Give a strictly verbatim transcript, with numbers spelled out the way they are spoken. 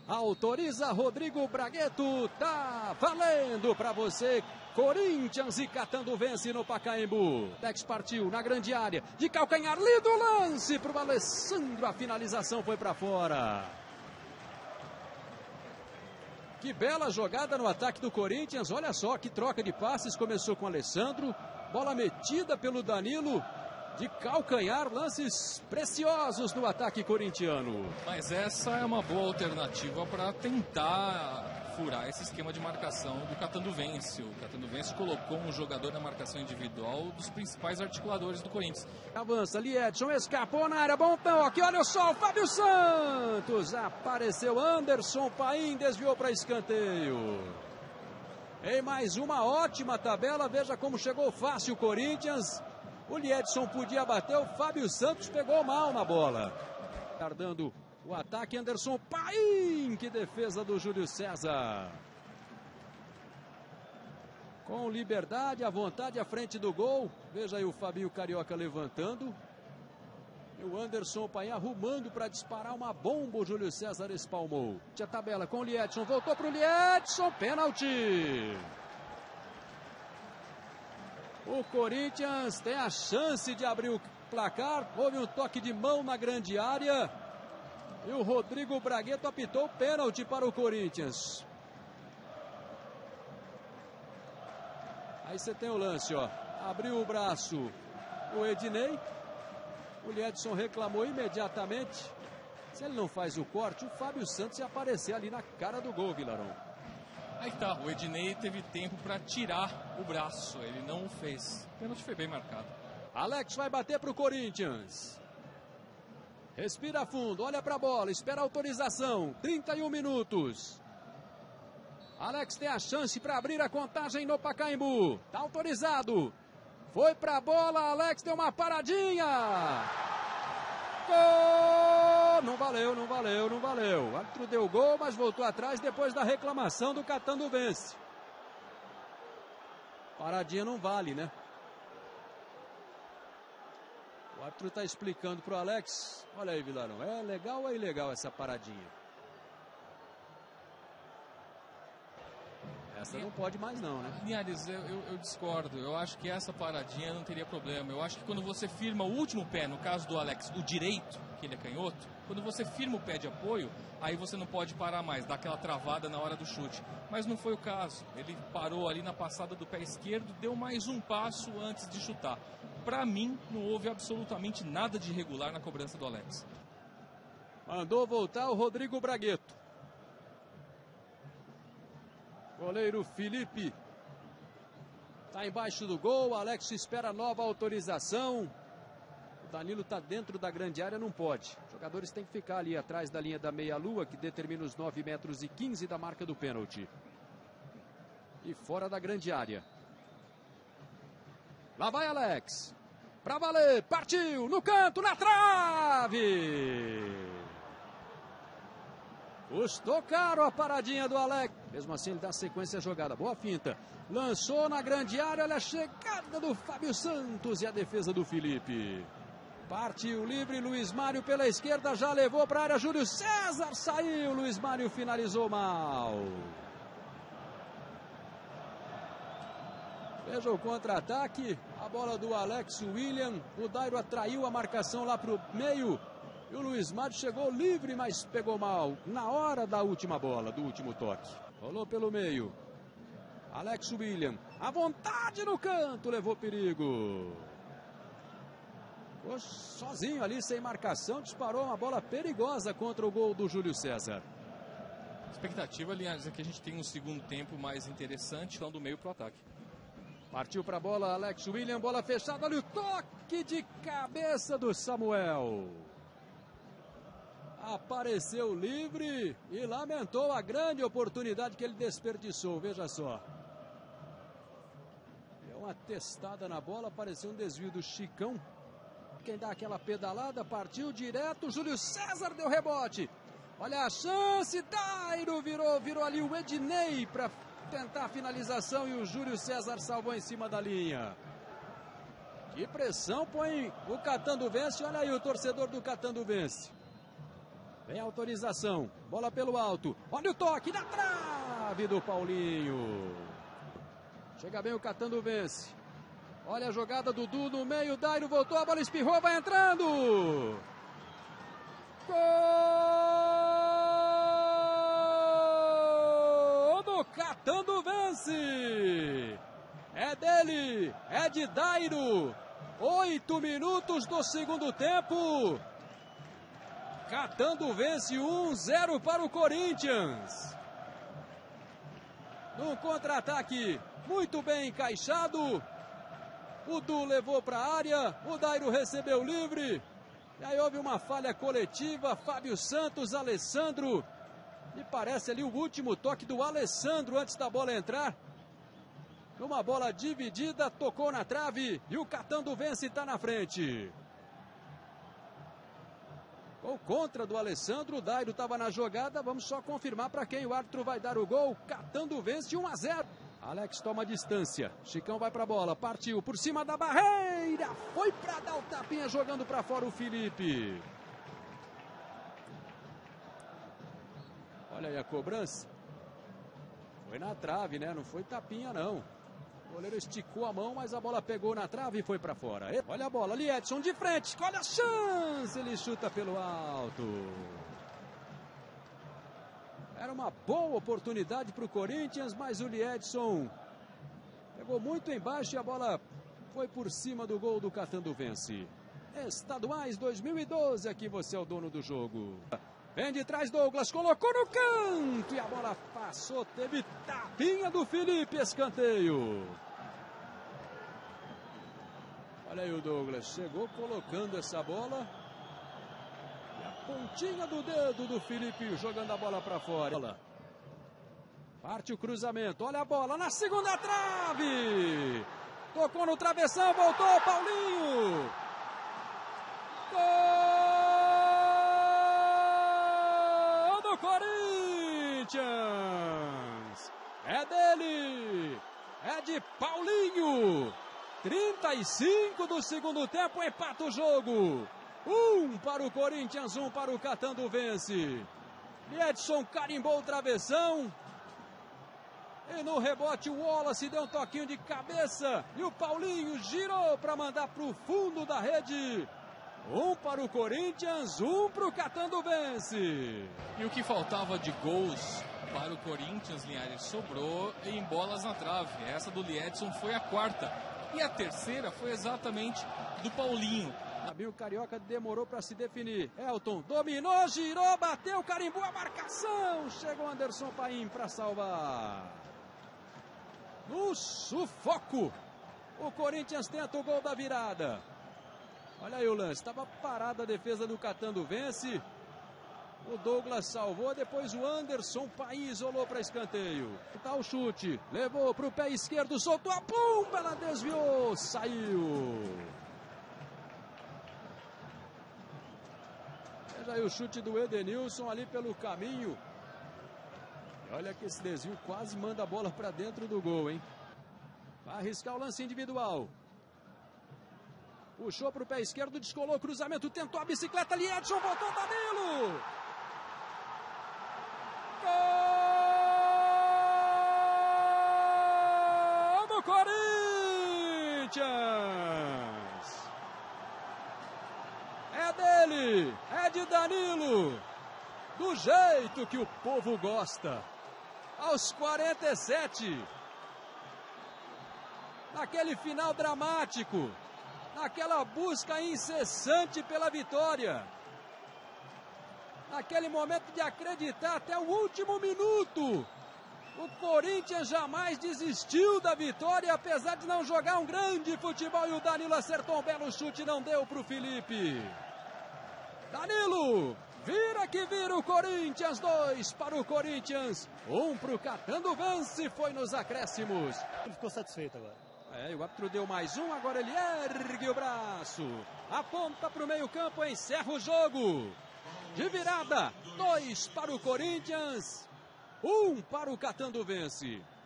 Autoriza Rodrigo Bragueto, tá valendo para você. Corinthians e Catanduvense no Pacaembu. Tex partiu na grande área, de calcanhar, lindo lance para o Alessandro, a finalização foi para fora. Que bela jogada no ataque do Corinthians, olha só que troca de passes, começou com o Alessandro, bola metida pelo Danilo, de calcanhar, lances preciosos no ataque corintiano. Mas essa é uma boa alternativa para tentar furar esse esquema de marcação do Catanduvense. O Catanduvense colocou um jogador na marcação individual dos principais articuladores do Corinthians. Avança ali, Edson escapou na área, bom toque, olha só o Fábio Santos, apareceu Anderson Paim, desviou para escanteio. Em mais uma ótima tabela, veja como chegou fácil o Corinthians. O Liedson podia bater, o Fábio Santos pegou mal na bola. Tardando o ataque, Anderson Paim, que defesa do Júlio César. Com liberdade, à vontade, à frente do gol. Veja aí o Fabinho Carioca levantando. E o Anderson Paim arrumando para disparar uma bomba, o Júlio César espalmou. Tinha tabela com o Liedson, voltou para o Liedson, pênalti. O Corinthians tem a chance de abrir o placar. Houve um toque de mão na grande área. E o Rodrigo Bragueto apitou o pênalti para o Corinthians. Aí você tem o lance, ó. Abriu o braço o Ednei. O Liedson reclamou imediatamente. Se ele não faz o corte, o Fábio Santos ia aparecer ali na cara do gol, Vilarão. Aí tá, o Ednei teve tempo para tirar o braço, ele não o fez. O pênalti foi bem marcado. Alex vai bater para o Corinthians. Respira fundo, olha para a bola, espera a autorização. trinta e um minutos. Alex tem a chance para abrir a contagem no Pacaembu. Tá autorizado. Foi para a bola, Alex deu uma paradinha. Gol! Não valeu, não valeu, não valeu. O árbitro deu gol, mas voltou atrás depois da reclamação do Catanduvense. Paradinha não vale, né? O árbitro está explicando para o Alex. Olha aí, Vilarão, é legal ou é ilegal essa paradinha? Essa não pode mais não, né? Linhares, eu, eu, eu discordo. Eu acho que essa paradinha não teria problema. Eu acho que quando você firma o último pé, no caso do Alex, o direito, que ele é canhoto, quando você firma o pé de apoio, aí você não pode parar mais, dá aquela travada na hora do chute. Mas não foi o caso. Ele parou ali na passada do pé esquerdo, deu mais um passo antes de chutar. Para mim, não houve absolutamente nada de irregular na cobrança do Alex. Mandou voltar o Rodrigo Bragueto. Goleiro Felipe está embaixo do gol. Alex espera nova autorização. O Danilo está dentro da grande área, não pode. Os jogadores têm que ficar ali atrás da linha da meia-lua, que determina os nove metros e quinze da marca do pênalti. E fora da grande área. Lá vai Alex. Para valer, partiu, no canto, na trave. Custou caro a paradinha do Alex. Mesmo assim ele dá sequência à jogada. Boa finta. Lançou na grande área. Olha a chegada do Fábio Santos e a defesa do Felipe. Partiu livre. Luiz Mário pela esquerda. Já levou para a área. Júlio César saiu. Luiz Mário finalizou mal. Veja o contra-ataque. A bola do Alex William. O Dairo atraiu a marcação lá para o meio. E o Luiz Mário chegou livre, mas pegou mal na hora da última bola, do último toque. Rolou pelo meio. Alex William, à vontade no canto, levou perigo. Ficou sozinho ali, sem marcação, disparou uma bola perigosa contra o gol do Júlio César. A expectativa, aliás, é que a gente tenha um segundo tempo mais interessante, lá do meio para o ataque. Partiu para a bola, Alex William, bola fechada, olha o toque de cabeça do Samuel. Apareceu livre e lamentou a grande oportunidade que ele desperdiçou, veja só. Deu uma testada na bola, apareceu um desvio do Chicão. Quem dá aquela pedalada, partiu direto, Júlio César deu rebote. Olha a chance, Dairo virou, virou ali o Ednei para tentar a finalização e o Júlio César salvou em cima da linha. Que pressão põe o Catanduvense, olha aí o torcedor do Catanduvense. Vem a autorização, bola pelo alto, olha o toque na trave do Paulinho. Chega bem o Catando Vence. Olha a jogada do Dudu no meio, Dairo voltou, a bola espirrou, vai entrando. Gol do Catando Vence. É dele, é de Dairo. Oito minutos do segundo tempo. Catando Vence um a zero para o Corinthians. No contra-ataque, muito bem encaixado. O Du levou para a área, o Dairo recebeu livre. E aí houve uma falha coletiva, Fábio Santos, Alessandro. E parece ali o último toque do Alessandro antes da bola entrar. Numa bola dividida, tocou na trave e o Catando Vence está na frente. Gol contra do Alessandro, o Dairo estava na jogada, vamos só confirmar para quem o árbitro vai dar o gol. Catando Vence um a zero. Alex toma distância, Chicão vai para a bola, partiu por cima da barreira, foi para dar o tapinha jogando para fora o Felipe. Olha aí a cobrança. Foi na trave, né? Não foi tapinha não. O goleiro esticou a mão, mas a bola pegou na trave e foi para fora. Olha a bola ali, Edson de frente, olha a chance, ele chuta pelo alto. Era uma boa oportunidade para o Corinthians, mas o Liedson pegou muito embaixo e a bola foi por cima do gol do Catando Vence. Estaduais dois mil e doze, aqui você é o dono do jogo. Vem de trás Douglas, colocou no canto e a bola passou, teve tapinha do Felipe, escanteio. Olha aí o Douglas, chegou colocando essa bola. Pontinha do dedo do Felipe jogando a bola para fora. Parte o cruzamento, olha a bola na segunda trave. Tocou no travessão, voltou Paulinho. Gol do Corinthians. É dele. É de Paulinho. trinta e cinco do segundo tempo, empata o jogo. Um para o Corinthians, um para o Catando Vence. Edson carimbou o travessão. E no rebote o Wallace deu um toquinho de cabeça. E o Paulinho girou para mandar para o fundo da rede. Um para o Corinthians, um para o Catando Vence. E o que faltava de gols para o Corinthians, Linhares, sobrou em bolas na trave. Essa do Liedson foi a quarta. E a terceira foi exatamente do Paulinho. O Carioca demorou para se definir. Elton dominou, girou, bateu, carimbou a marcação. Chega o Anderson Paim para salvar. No sufoco, o Corinthians tenta o gol da virada. Olha aí o lance, estava parada a defesa do Catando Vence. O Douglas salvou, depois o Anderson Paim isolou para escanteio. Tá o chute, levou para o pé esquerdo, soltou a pomba, ela desviou, saiu. Veja aí o chute do Edenilson ali pelo caminho. E olha que esse desvio quase manda a bola para dentro do gol, hein? Vai arriscar o lance individual. Puxou para o pé esquerdo, descolou o cruzamento, tentou a bicicleta ali, Edson, voltou Danilo. Gol do Corinthians! É dele, é de Danilo, do jeito que o povo gosta. Aos quarenta e sete, naquele final dramático, naquela busca incessante pela vitória, naquele momento de acreditar até o último minuto, o Corinthians jamais desistiu da vitória, apesar de não jogar um grande futebol, e o Danilo acertou um belo chute, não deu para o Felipe. Danilo, vira que vira o Corinthians, dois para o Corinthians, um para o Catando Vence, foi nos acréscimos. Ele ficou satisfeito agora. É, o árbitro deu mais um, agora ele ergue o braço, aponta para o meio campo, encerra o jogo. De virada, dois para o Corinthians, um para o Catando Vence.